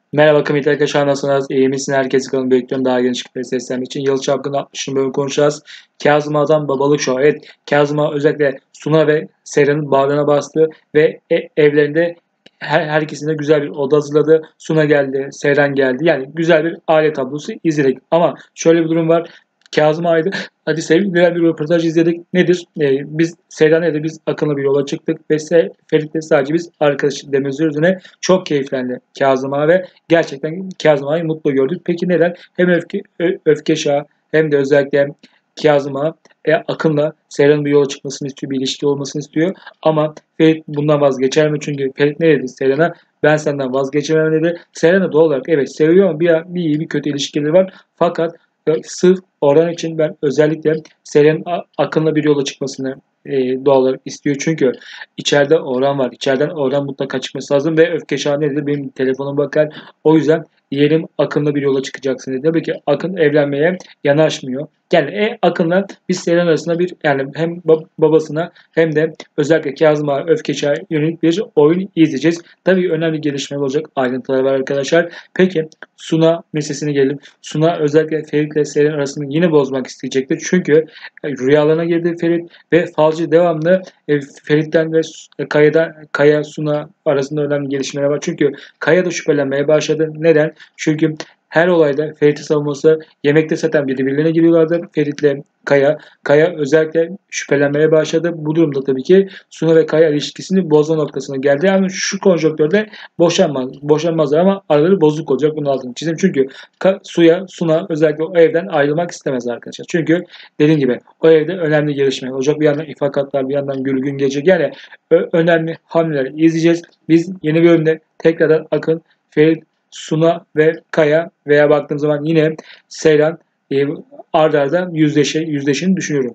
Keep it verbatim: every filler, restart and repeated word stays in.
Merhaba kıymetli arkadaşlar, nasılsınız? İyi misin? Herkesi kalın bekliyorum daha geniş kitleye seslenmek için. Yalı Çapkın'ın altmışıncı bölüm konuşacağız. Kazım Ağa'dan Babalık Show. Evet, Kazım Ağa özellikle Suna ve Sera'nın bağrına bastı ve e- evlerinde her, herkesine güzel bir oda hazırladı. Suna geldi, Seyran geldi. Yani güzel bir aile tablosu izledik. Ama şöyle bir durum var. Kazım Ağa'ydı. Hadi sevgili bir röportaj izledik. Nedir? Ee, biz Seyran ile biz Akın'la bir yola çıktık ve Se- Ferit'le sadece biz arkadaşlık demesi üzerine çok keyiflendi Kazım Ağa ve gerçekten Kazım Ağa'yı mutlu gördük. Peki neden? Hem öfke, ö- öfke Şağı hem de özellikle Kazım Ağa e, Akın'la Seyran'ın bir yola çıkmasını istiyor, bir ilişki olmasını istiyor. Ama Ferit bundan vazgeçer mi? Çünkü Ferit ne dedi Seyran'a? Ben senden vazgeçemem dedi. Seyran da doğal olarak evet seviyor ama bir, bir iyi bir kötü ilişkileri var. Fakat e, sırf Orhan için ben özellikle Seyran'ın A- Akın'la bir yola çıkmasını e, doğal olarak istiyor. Çünkü içeride Orhan var. İçeriden Orhan mutlaka çıkması lazım ve öfke şahane dedi. Benim telefonuma bakar. O yüzden diyelim Akın'la bir yola çıkacaksın dedi. Tabii ki Akın evlenmeye yanaşmıyor. Yani e, Akın'la biz Seyran arasında bir yani hem bab- babasına hem de özellikle Kazım'a Öfkeşah'a yönelik bir oyun izleyeceğiz. Tabii önemli gelişmeler olacak. Ayrıntılar var arkadaşlar. Peki Suna meselesine gelelim. Suna özellikle Ferit ile Seyran arasını yine bozmak isteyecektir. Çünkü e, rüyalarına girdi Ferit ve falcı devamlı e, Ferit'ten ve e, Kaya'da Kaya Suna arasında önemli gelişmeler var. Çünkü Kaya da şüphelenmeye başladı. Neden? Çünkü her olayda Ferit'i savunması yemekte zaten birbirlerine giriyorlardı. Ferit'le Kaya. Kaya özellikle şüphelenmeye başladı. Bu durumda tabii ki Suna ve Kaya ilişkisini bozma noktasına geldi. Yani şu konjonktörde boşanmaz, boşanmazlar ama araları bozuk olacak. Bunun altını çizeyim. Çünkü Suya, Suna özellikle o evden ayrılmak istemez arkadaşlar. Çünkü dediğim gibi o evde önemli gelişmeler olacak. Bir yandan ifakatlar, bir yandan Gülgün gelecek. Yani önemli hamleler izleyeceğiz. Biz yeni bölümde tekrardan Akın, Ferit, Suna ve Kaya veya baktığım zaman yine Seyran e, arda arda yüzleşe, yüzleşini düşünüyorum.